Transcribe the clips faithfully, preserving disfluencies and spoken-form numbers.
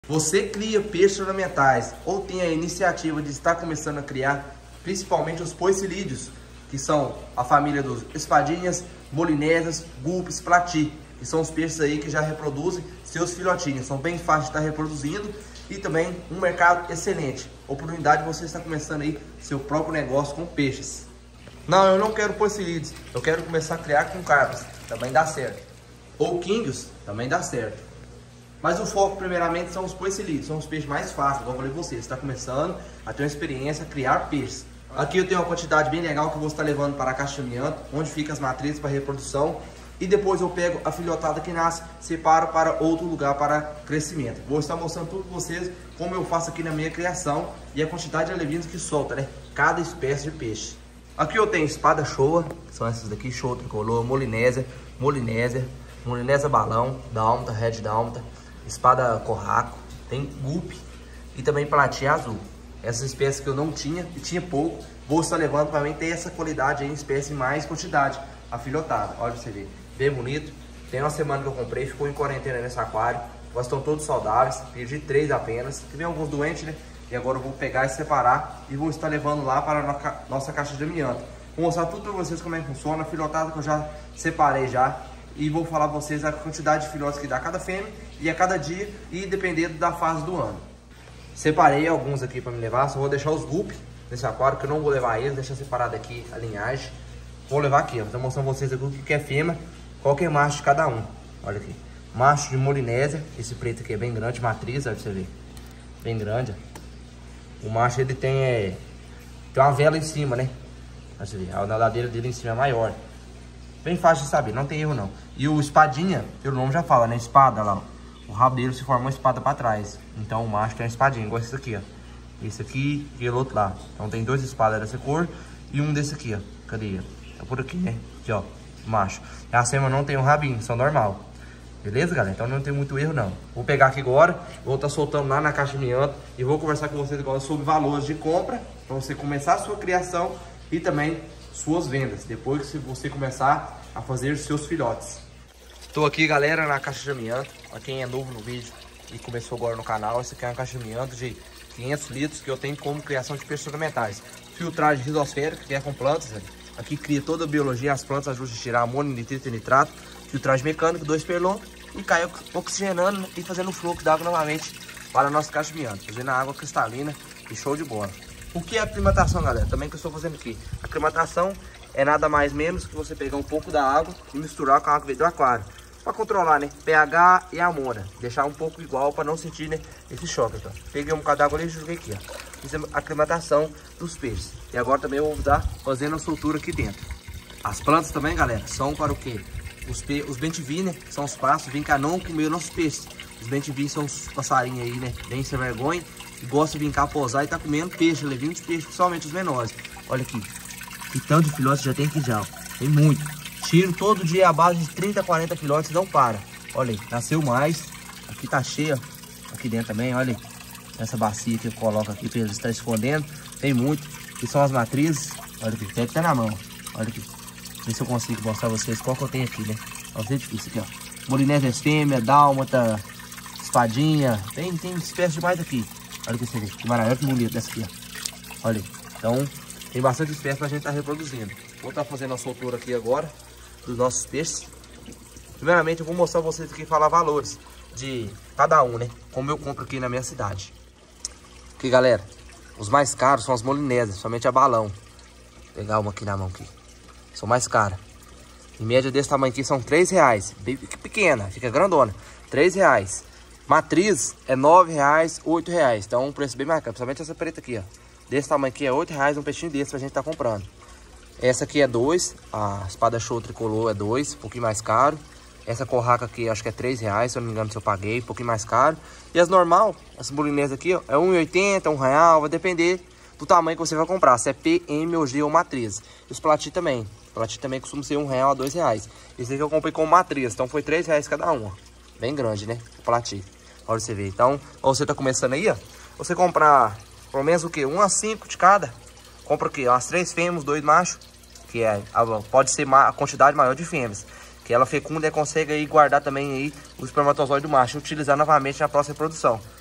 Você cria peixes ornamentais ou tem a iniciativa de estar começando a criar, principalmente os poecilídeos, que são a família dos espadinhas, molinésias, gulpes, plati, que são os peixes aí que já reproduzem seus filhotinhos, são bem fáceis de estar reproduzindo e também um mercado excelente. Oportunidade de você estar começando aí seu próprio negócio com peixes. Não, eu não quero poecilídeos, eu quero começar a criar com carpas, também dá certo. Ou quinguios, também dá certo. Mas o foco primeiramente são os poecilídeos, são os peixes mais fáceis, como eu falei pra você, você está começando a ter uma experiência, a criar peixes. Aqui eu tenho uma quantidade bem legal que eu vou estar levando para a caixa de amianto, onde ficam as matrizes para reprodução. E depois eu pego a filhotada que nasce, separo para outro lugar para crescimento. Vou estar mostrando tudo para vocês, como eu faço aqui na minha criação e a quantidade de alevinos que solta, né? Cada espécie de peixe. Aqui eu tenho espada showa, que são essas daqui, showa tricolor, molinésia, molinésia, molinésia balão, dálmata, red dálmata, espada corraco, tem gulp e também plati azul. Essas espécies que eu não tinha e tinha pouco, vou estar levando para mim ter essa qualidade aí em espécie mais quantidade, a filhotada. Olha pra você ver, bem bonito. Tem uma semana que eu comprei, ficou em quarentena nesse aquário, mas estão todos saudáveis, perdi três apenas, tem alguns doentes, né? E agora eu vou pegar e separar e vou estar levando lá para a nossa caixa de amianto. Vou mostrar tudo para vocês como é que funciona, a filhotada que eu já separei já. E vou falar para vocês a quantidade de filhotes que dá cada fêmea e a cada dia e dependendo da fase do ano. Separei alguns aqui para me levar, só vou deixar os gulp nesse aquário, que eu não vou levar eles, deixar separado aqui a linhagem. Vou levar aqui, ó, vou mostrar para vocês aqui o que é fêmea, qual que é macho de cada um. Olha aqui, macho de molinésia, esse preto aqui é bem grande, matriz, olha pra você ver, bem grande. Ó. O macho ele tem, é, tem uma vela em cima, né? Olha você ver, a nadadeira dele em cima é maior. Bem fácil de saber, não tem erro não. E o espadinha, pelo nome já fala, né? Espada lá, ó. O rabo dele se forma uma espada pra trás. Então o macho tem uma espadinha, igual esse aqui, ó. Esse aqui e o outro lá. Então tem dois espadas dessa cor e um desse aqui, ó. Cadê? Tá por aqui, né? Aqui, ó. Macho. E a fêmea não tem um rabinho, são normal. Beleza, galera? Então não tem muito erro não. Vou pegar aqui agora, vou estar soltando lá na caixa de amianto e vou conversar com vocês agora sobre valores de compra, pra você começar a sua criação e também suas vendas, depois que você começar a fazer os seus filhotes. Estou aqui, galera, na caixa de amianto. Para quem é novo no vídeo e começou agora no canal, essa aqui é uma caixa de amianto de quinhentos litros que eu tenho como criação de peixes ornamentais. Filtragem rizosférica, que é com plantas, né? Aqui cria toda a biologia, as plantas ajudam a tirar amônio, nitrito e nitrato. Filtragem mecânica, dois perlon e cai oxigenando e fazendo um fluxo d'água novamente para a nossa caixa de amianto, fazendo a água cristalina e show de bola. O que é aclimatação, galera? Também que eu estou fazendo aqui. A aclimatação é nada mais menos que você pegar um pouco da água e misturar com a água do aquário. Para controlar, né? pH e amônia. Deixar um pouco igual para não sentir, né, esse choque. Então. Peguei um bocado d'água ali e joguei aqui, ó. Fiz a aclimatação dos peixes. E agora também eu vou estar fazendo a soltura aqui dentro. As plantas também, galera, são para o quê? Os, pe... os bentivi, né? São os passos, vem cá não comer nossos peixes. Os bentivi são os passarinhos aí, né? Bem sem vergonha. E gosta de vir cá posar e tá comendo peixe, levinho de peixe, principalmente os menores. Olha aqui, que tanto de filhotes já tem aqui já, ó. Tem muito. Tiro todo dia a base de trinta, quarenta filhotes, não para. Olha aí, nasceu mais. Aqui tá cheio, ó. Aqui dentro também, olha aí. Essa bacia que eu coloco aqui para eles estar escondendo. Tem muito. Aqui são as matrizes. Olha aqui, até que tá na mão. Olha aqui. Ver se eu consigo mostrar pra vocês qual que eu tenho aqui, né? Olha, é difícil aqui, ó. Molinésia fêmea, dálmata, espadinha. Tem, tem espécie demais aqui. Olha que, você que maravilha, que bonito dessa aqui, ó. Olha aí. Então, tem bastante espécie pra gente estar tá reproduzindo. Vou estar tá fazendo a soltura aqui agora dos nossos peixes. Primeiramente, eu vou mostrar pra vocês aqui, falar valores de cada um, né? Como eu compro aqui na minha cidade. Aqui, galera, os mais caros são as molinésias, somente a balão. Vou pegar uma aqui na mão aqui. São mais caras. Em média desse tamanho aqui são três reais. Bem pequena, fica grandona. três reais. Matriz é nove reais, oito reais. Então um preço bem mais caro. Principalmente essa preta aqui, ó. Desse tamanho aqui é oito reais um peixinho desse pra gente tá comprando. Essa aqui é dois. A espada show tricolor é dois, um pouquinho mais caro. Essa corraca aqui acho que é três reais, se eu não me engano, se eu paguei, um pouquinho mais caro. E as normal, as molinésias aqui, ó, é um real e oitenta centavos, um real, vai depender do tamanho que você vai comprar, se é P, M ou G ou matriz. E os plati também. Plati também costuma ser um real a dois reais. Esse aqui eu comprei com matriz, então foi três reais cada um, ó. Bem grande, né? O plati. Olha você ver. Então, ou você tá começando aí, ó. Você comprar pelo menos o que? um a cinco de cada. Compra o que? Umas três fêmeas, dois machos. Que é, pode ser a quantidade maior de fêmeas. Que ela fecunda e consegue aí guardar também aí o espermatozoide do macho e utilizar novamente na próxima reprodução.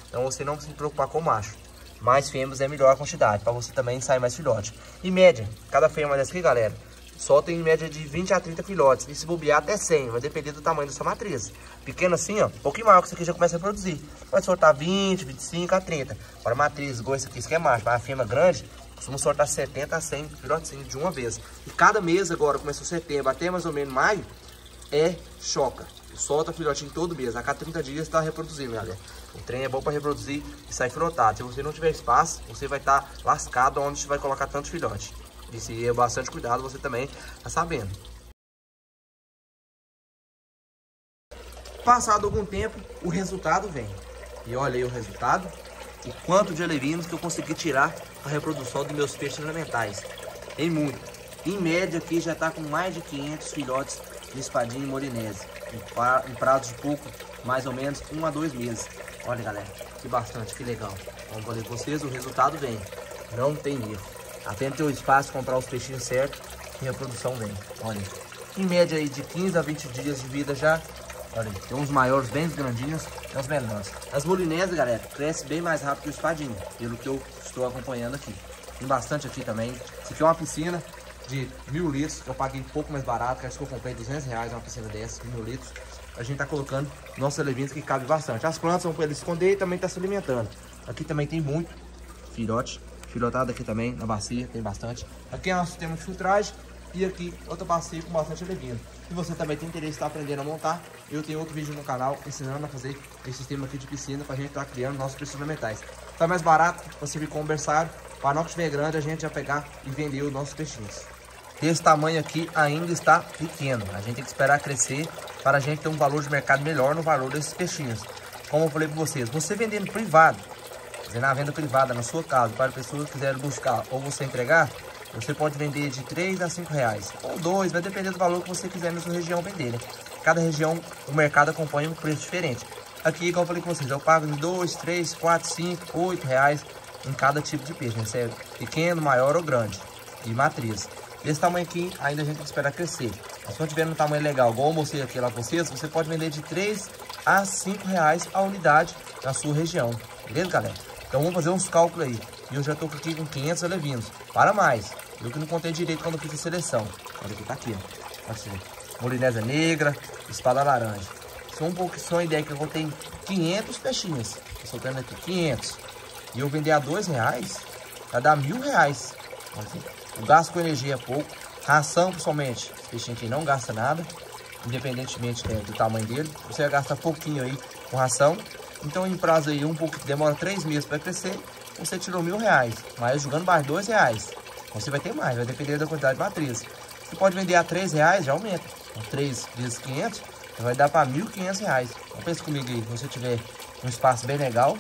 Então você não precisa se preocupar com o macho. Mais fêmeas é melhor a quantidade, para você também sair mais filhote. Em média, cada fêmea dessa aqui, galera, solta em média de vinte a trinta filhotes. E se bobear até cem, vai depender do tamanho da sua matriz. Pequeno assim, ó, um pouquinho maior que isso aqui já começa a produzir. Vai soltar vinte, vinte e cinco a trinta. Para matriz, igual esse aqui, isso aqui é macho. Mas a fêmea grande, costuma soltar setenta a cem filhotinhos de uma vez. E cada mês agora, começou setembro até mais ou menos maio, é choca. Solta filhotinho todo mês. A cada trinta dias está reproduzindo, galera. O trem é bom para reproduzir e sair filhotado. Se você não tiver espaço, você vai estar tá lascado onde você vai colocar tantos filhotes. E se é bastante cuidado, você também tá sabendo. Passado algum tempo, o resultado vem. E olha aí o resultado. O quanto de alevinos que eu consegui tirar para a reprodução dos meus peixes ornamentais. Tem muito. Em média aqui já está com mais de quinhentos filhotes de espadinha e molinese. Em prazo de pouco, mais ou menos um a dois meses. Olha, galera, que bastante, que legal. Vamos fazer com vocês, o resultado vem. Não tem erro. Apenas ter o espaço, comprar os peixinhos certos e a reprodução vem. Olha, em média aí de quinze a vinte dias de vida já. Olha, tem uns maiores bem grandinhos e uns menores. As molinesas, galera, crescem bem mais rápido que o espadinho, pelo que eu estou acompanhando aqui. Tem bastante aqui também. Isso aqui é uma piscina de mil litros, que eu paguei um pouco mais barato, que acho que eu comprei duzentos reais uma piscina dessa, mil litros. A gente tá colocando nossos alevinos que cabe bastante. As plantas são para ele esconder e também tá se alimentando. Aqui também tem muito filhote, filhotado aqui também na bacia, tem bastante. Aqui é um sistema de filtragem e aqui outra bacia com bastante alevino. Se você também tem interesse em estar aprendendo a montar, eu tenho outro vídeo no canal ensinando a fazer esse sistema aqui de piscina para a gente estar tá criando nossos peixes ornamentais. Tá mais barato, você vir com um berçário, para não que estiver grande a gente já pegar e vender os nossos peixinhos. Esse tamanho aqui ainda está pequeno, a gente tem que esperar crescer para a gente ter um valor de mercado melhor no valor desses peixinhos. Como eu falei para vocês, você vendendo privado, fazendo a venda privada na sua casa, para pessoas que quiserem buscar ou você entregar, você pode vender de três a cinco reais, ou dois, vai depender do valor que você quiser na sua região vender, né? Cada região, o mercado acompanha um preço diferente. Aqui, como eu falei com vocês, eu pago de dois, três, quatro, cinco, oito reais em cada tipo de peixe, né? Se é pequeno, maior ou grande, de matriz. Desse tamanho aqui, ainda a gente tem que esperar crescer. Mas se tiver um tamanho legal, igual eu mostrei aqui lá com vocês, você pode vender de três a cinco reais a unidade na sua região. Beleza, galera? Então vamos fazer uns cálculos aí. E eu já estou aqui com quinhentos alevinos. Para mais. Eu que não contei direito quando eu fiz a seleção. Olha aqui, tá aqui, ó. Assim, molinésia negra, espada laranja. Só um pouco, só uma ideia que eu tenho quinhentos peixinhos. Estou soltando aqui quinhentos. E eu vender a dois reais, vai dar mil reais. Assim, o gasto com energia é pouco. Ração, principalmente, esse peixinho aqui não gasta nada. Independentemente, né, do tamanho dele. Você vai gastar pouquinho aí com ração. Então, em prazo aí, um pouco, demora três meses para crescer. Você tirou mil reais. Mas jogando mais dois reais. Você vai ter mais, vai depender da quantidade de matriz. Você pode vender a três reais, já aumenta. Então, três vezes quinhentos, vai dar para mil e quinhentos reais. Então, pense comigo aí, se você tiver um espaço bem legal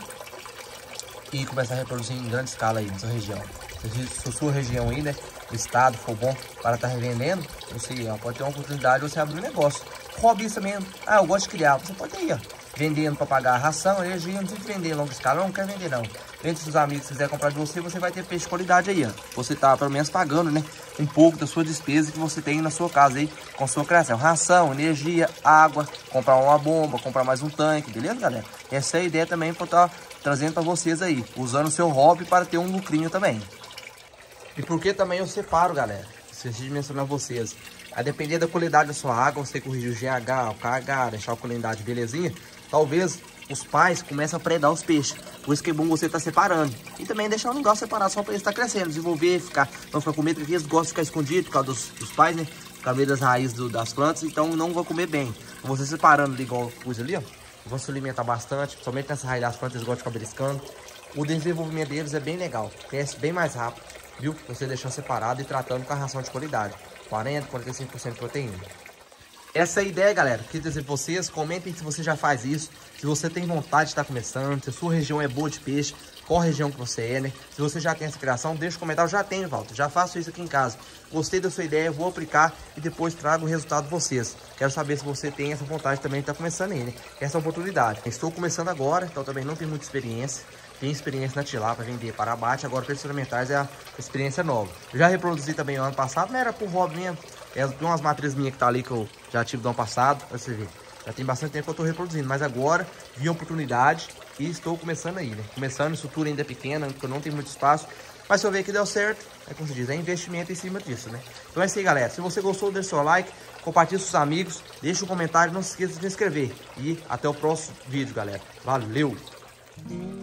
e começar a reproduzir em grande escala aí na sua região. Se a sua região aí, né, o estado for bom para estar tá revendendo, você ó, pode ter uma oportunidade de você abrir um negócio. Hobbyista mesmo, ah, eu gosto de criar, você pode ir, ó, vendendo para pagar a ração, energia, não precisa vender em longa escala, não quer vender não. Vende se os amigos quiserem comprar de você, você vai ter peixe de qualidade aí, ó. Você tá pelo menos pagando, né, um pouco da sua despesa que você tem na sua casa aí, com sua criação. Ração, energia, água, comprar uma bomba, comprar mais um tanque, beleza, galera? Essa é a ideia também para estar tá trazendo para vocês aí, usando o seu hobby para ter um lucrinho também. E por que também eu separo, galera? Esqueci de mencionar vocês. A depender da qualidade da sua água, você corrigir o G H, o K H, deixar a qualidade belezinha, talvez os pais comecem a predar os peixes. Por isso que é bom você estar tá separando. E também deixar um lugar separado só para eles estar tá crescendo, desenvolver, ficar, não ficar com medo, porque eles gostam de ficar escondidos por causa dos, dos pais, né? Por causa das raízes do, das plantas, então não vão comer bem. Então, você separando ali, igual eu pus ali, ó, vão se alimentar bastante, somente nessa raiz das plantas eles gostam de ficar beliscando. O desenvolvimento deles é bem legal, cresce bem mais rápido, viu? Você deixando separado e tratando com a ração de qualidade. quarenta, quarenta e cinco por cento de proteína. Essa é a ideia, galera. Queria dizer pra vocês, comentem se você já faz isso, se você tem vontade de estar começando, se a sua região é boa de peixe, qual região que você é, né? Se você já tem essa criação, deixa um comentário. Já tenho, Walter, já faço isso aqui em casa. Gostei da sua ideia, vou aplicar e depois trago o resultado de vocês. Quero saber se você tem essa vontade também de estar começando aí, né? Essa oportunidade. Estou começando agora, então também não tenho muita experiência. Tenho experiência na tilápia, vender para abate, agora peixes ornamentais é a experiência nova. Eu já reproduzi também o ano passado, não era por hobby mesmo. Tem umas matrizes minhas que tá ali que eu já tive do ano passado, pra você ver. Já tem bastante tempo que eu tô reproduzindo, mas agora vi a oportunidade e estou começando aí, né? Começando, estrutura ainda é pequena, porque eu não tenho muito espaço. Mas se eu ver que deu certo, é como se diz, é investimento em cima disso, né? Então é isso aí, galera. Se você gostou, deixa o seu like, compartilhe com seus amigos, deixa um comentário, não se esqueça de se inscrever. E até o próximo vídeo, galera. Valeu!